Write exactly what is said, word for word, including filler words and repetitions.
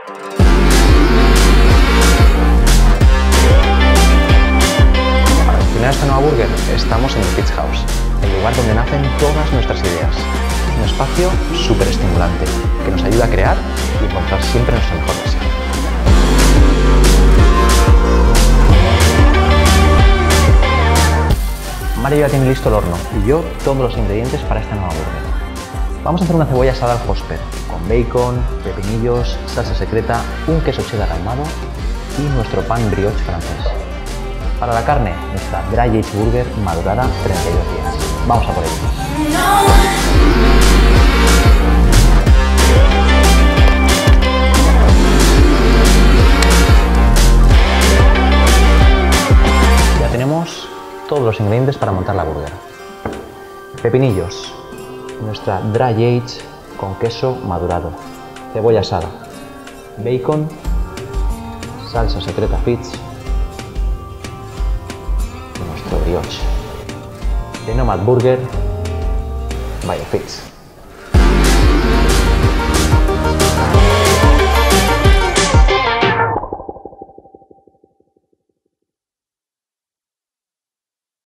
Para estrenar esta nueva burger estamos en el Pizza House, el lugar donde nacen todas nuestras ideas. Un espacio súper estimulante que nos ayuda a crear y encontrar siempre nuestra mejor versión. Mario ya tiene listo el horno y yo todos los ingredientes para esta nueva burger. Vamos a hacer una cebolla asada al Hosper con bacon, pepinillos, salsa secreta, un queso cheddar ahumado y nuestro pan brioche francés. Para la carne, nuestra Dry Aged Burger madurada treinta y dos días. Vamos a por ello. Ya tenemos todos los ingredientes para montar la burger. Pepinillos, nuestra Dry Aged con queso madurado, cebolla asada, bacon, salsa secreta Fitz, y nuestro brioche. The Nomad Burger by Fitz.